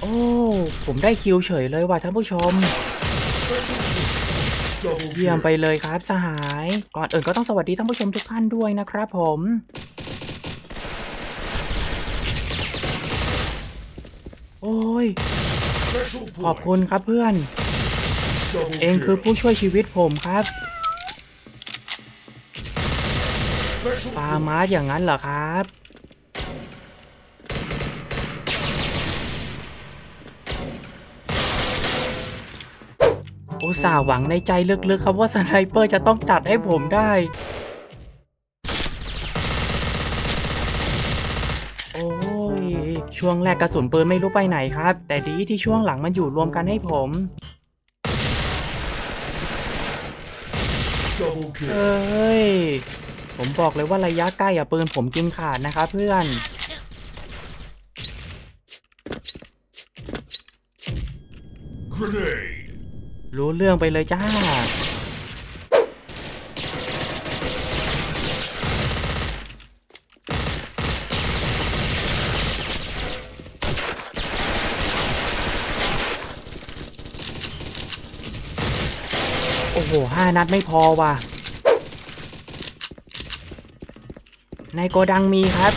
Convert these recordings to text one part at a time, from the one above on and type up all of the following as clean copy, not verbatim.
อ้ผมได้คิวเฉยเลยว่ะท่านผู้ชมเยี่ยมไปเลยครับสหายก่อนอื่นก็ต้องสวัสดีท่านผู้ชมทุกท่านด้วยนะครับผมโอ้ยขอบคุณครับเพื่อนเองคือผู้ช่วยชีวิตผมครับฟาร์มาอย่างนั้นเหรอครับอุตส่าห์หวังในใจลึกๆครับว่าสไนเปอร์จะต้องตัดให้ผมได้โอ้ยช่วงแรกกระสุนปืนไม่รู้ไปไหนครับแต่ดีที่ช่วงหลังมันอยู่รวมกันให้ผมเอ้ยผมบอกเลยว่าระยะใกล้อะปืนผมกินขาดนะครับเพื่อนรู้เรื่องไปเลยจ้าโอ้โห5 นัดไม่พอว่ะในโกดังมีครับ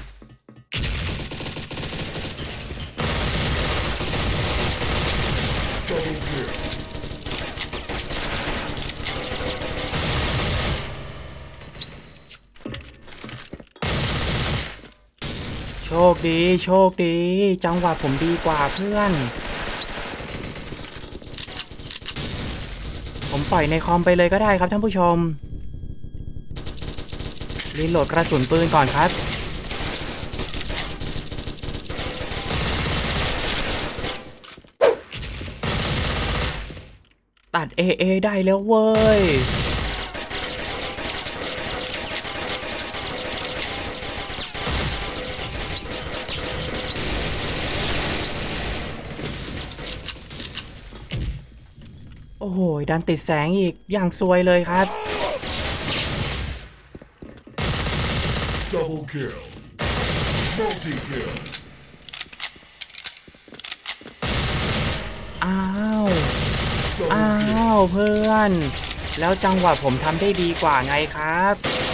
โชคดีโชคดีจังหวะผมดีกว่าเพื่อนผมปล่อยในคอมไปเลยก็ได้ครับท่านผู้ชมรีโหลดกระสุนปืนก่อนครับตัด AA ได้แล้วเว้ยโอ้โหดันติดแสงอีกอย่างซวยเลยครับDouble kill Multi kill อ้าวเพื่อนแล้วจังหวะผมทำได้ดีกว่าไงครับ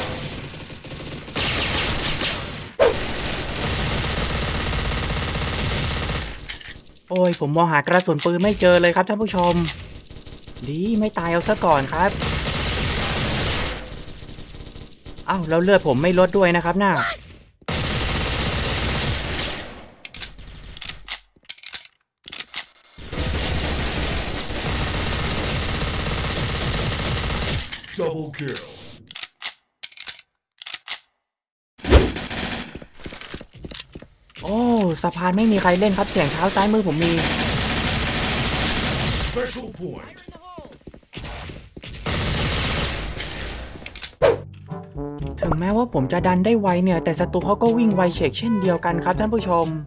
โอ้ยผมมองหากระสุนปืนไม่เจอเลยครับท่านผู้ชมดีไม่ตายเอาซะก่อนครับอ้าวแล้วเลือดผมไม่ลดด้วยนะครับน่าDouble kill โอ้สะพานไม่มีใครเล่นครับเสียงเท้าซ้ายมือผมมี Special point ถึงแม้ว่าผมจะดันได้ไวเนี่ยแต่ศัตรูเขาก็วิ่งไวเฉกเช่นเดียวกันครับท่านผู้ชม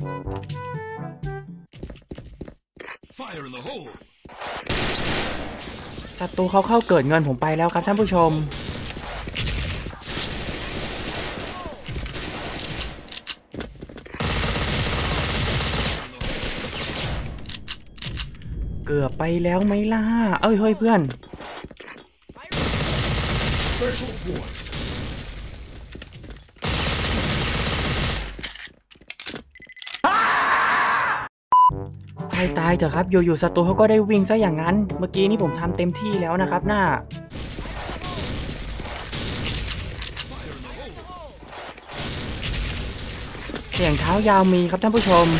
ศัตรูเขาเข้าเกิดเงินผมไปแล้วครับท่านผู้ชมเกือบไปแล้วไหมล่ะเอ้ยเฮ้ยเพื่อนตายเถอะครับอยู่ๆศัตรูเขาก็ได้วิ่งซะอย่างนั้นเมื่อกี้นี่ผมทำเต็มที่แล้วนะครับหน้าเสียงเท้ายาวมีครับท่านผู้ชม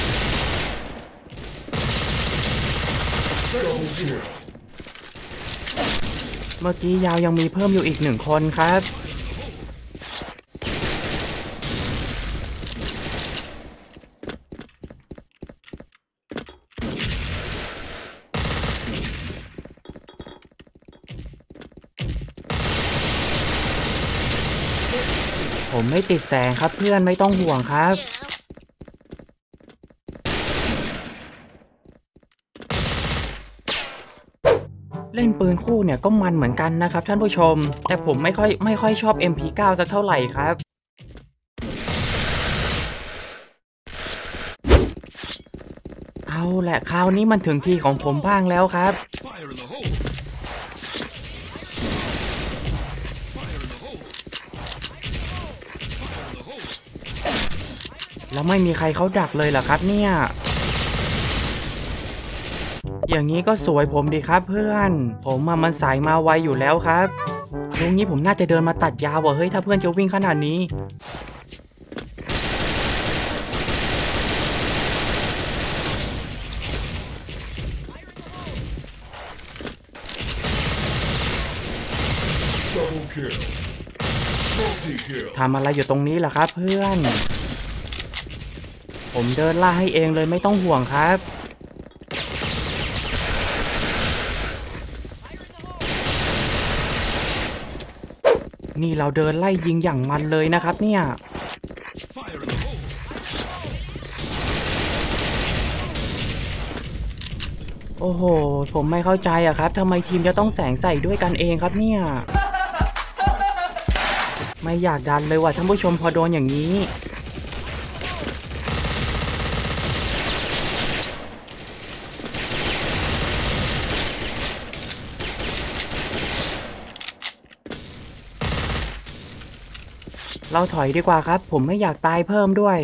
เมื่อกี้ยาวยังมีเพิ่มอยู่อีก1 คนครับผมไม่ติดแสงครับเพื่อนไม่ต้องห่วงครับเล่นปืนคู่เนี่ยก็มันเหมือนกันนะครับท่านผู้ชมแต่ผมไม่ค่อยชอบ MP9 สักเท่าไหร่ครับเอาแหละคราวนี้มันถึงทีของผมบ้างแล้วครับแล้วไม่มีใครเขาดักเลยเหรอครับเนี่ยอย่างนี้ก็สวยผมดีครับเพื่อนผมมันสายมาไวอยู่แล้วครับลุงนี้ผมน่าจะเดินมาตัดยาวว่ะเฮ้ยถ้าเพื่อนจะวิ่งขนาดนี้ทำอะไรอยู่ตรงนี้ล่ะครับเพื่อนผมเดินล่าให้เองเลยไม่ต้องห่วงครับนี่เราเดินไล่ยิงอย่างมันเลยนะครับเนี่ยโอ้โหผมไม่เข้าใจอะครับทำไมทีมจะต้องแสงใส่ด้วยกันเองครับเนี่ยไม่อยากดันเลยว่ะท่านผู้ชมพอโดนอย่างนี้เราถอยดีกว่าครับผมไม่อยากตายเพิ่มด้วย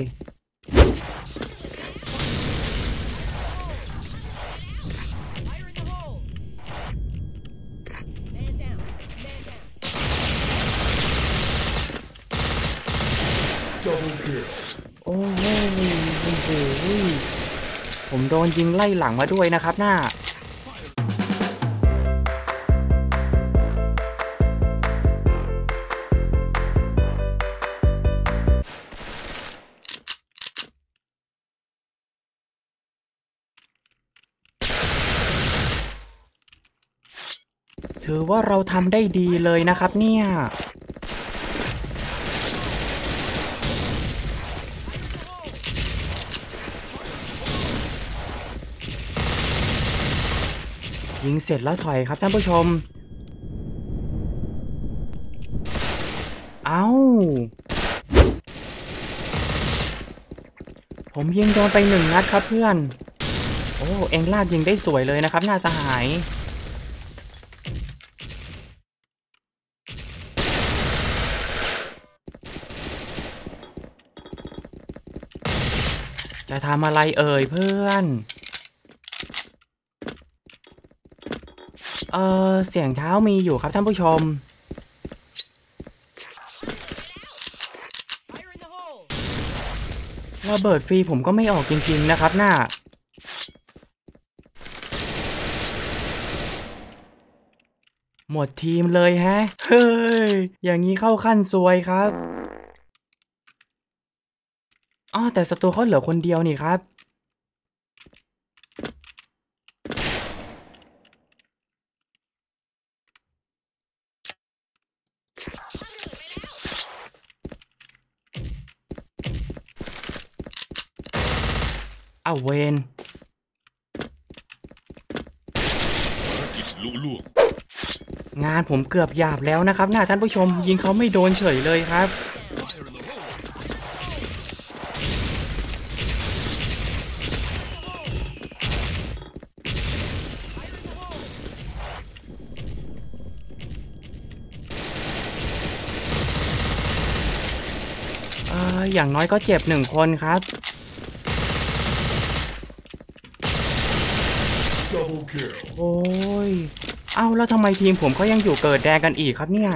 โอ้โหผมโดนยิงไล่หลังมาด้วยนะครับหน้าถือว่าเราทำได้ดีเลยนะครับเนี่ยยิงเสร็จแล้วถอยครับท่านผู้ชมเอาผมยิงโดนไป1 นัดครับเพื่อนโอ้เอ็งลากยิงได้สวยเลยนะครับหน้าสหายจะทำอะไรเอ่ยเพื่อนเสียงเท้ามีอยู่ครับท่านผู้ชมระเบิดฟรีผมก็ไม่ออกจริงๆนะครับหน้าหมดทีมเลยแฮะเฮ้ยอย่างนี้เข้าขั้นซวยครับอ้อแต่ศัตรูเขาเหลือคนเดียวนี่ครับเอาเวนงานผมเกือบหยาบแล้วนะครับหน้าท่านผู้ชมยิงเขาไม่โดนเฉยเลยครับอย่างน้อยก็เจ็บ1 คนครับโอ้ยเอ้าแล้วทำไมทีมผมเขายังอยู่เกิดแดงกันอีกครับเนี่ย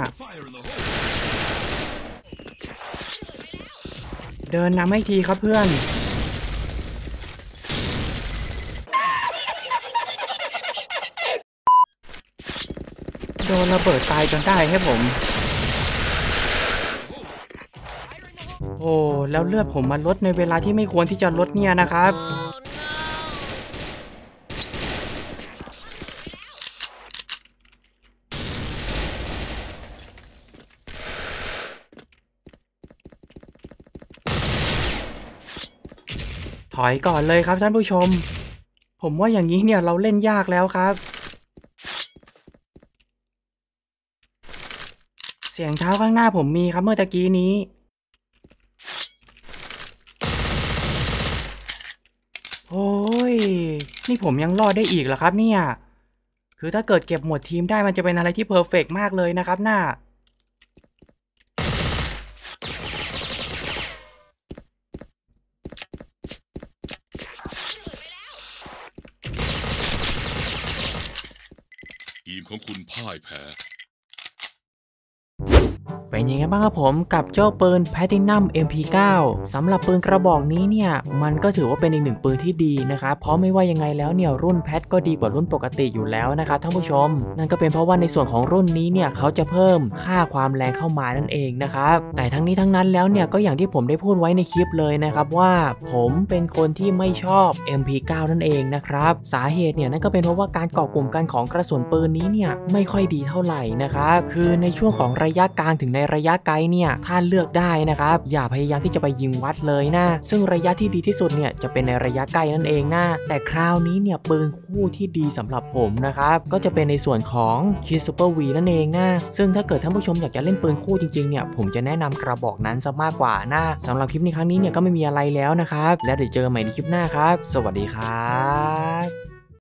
เดินนำให้ทีครับเพื่อนโดนระเบิดตายจนได้ให้ผมโอ้แล้วเลือดผมมันลดในเวลาที่ไม่ควรที่จะลดเนี่ยนะครับถอยก่อนเลยครับท่านผู้ชมผมว่าอย่างนี้เนี่ยเราเล่นยากแล้วครับเสียงเท้าข้างหน้าผมมีครับเมื่อตะกี้นี้โอ้ยนี่ผมยังรอดได้อีกเหรอครับเนี่ยคือถ้าเกิดเก็บหมวดทีมได้มันจะเป็นอะไรที่เพอร์เฟกต์มากเลยนะครับน่าทีมของคุณพ่ายแพ้เป็นยังไงบ้างครับผมกับเจ้าปืน Platinum MP9 สำหรับปืนกระบอกนี้เนี่ยมันก็ถือว่าเป็นอีกหนึ่งปืนที่ดีนะครับเพราะไม่ว่ายังไงแล้วเนี่ยรุ่นแพทก็ดีกว่ารุ่นปกติอยู่แล้วนะครับท่านผู้ชมนั่นก็เป็นเพราะว่าในส่วนของรุ่นนี้เนี่ยเขาจะเพิ่มค่าความแรงเข้ามานั่นเองนะครับแต่ทั้งนี้ทั้งนั้นแล้วเนี่ยก็อย่างที่ผมได้พูดไว้ในคลิปเลยนะครับว่าผมเป็นคนที่ไม่ชอบ MP9 นั่นเองนะครับสาเหตุเนี่ยนั่นก็เป็นเพราะว่าการเกาะกลุ่มกันของกระสุนปืนนี้เนี่ยไม่ค่อยดีเท่าไหร่นะครับคือในช่วงของระยะกลางถึงในระยะไกลเนี่ยถ้าเลือกได้นะครับอย่าพยายามที่จะไปยิงวัดเลยนะซึ่งระยะที่ดีที่สุดเนี่ยจะเป็นในระยะใกล้นั่นเองนะแต่คราวนี้เนี่ยปืนคู่ที่ดีสำหรับผมนะครับก็จะเป็นในส่วนของ Kit Super V นั่นเองนะซึ่งถ้าเกิดท่านผู้ชมอยากจะเล่นปืนคู่จริงๆเนี่ยผมจะแนะนำกระบอกนั้นซะมากกว่านะสำหรับคลิปในครั้งนี้เนี่ยก็ไม่มีอะไรแล้วนะครับแล้วเดี๋ยวเจอกันใหม่ในคลิปหน้าครับสวัสดีครับ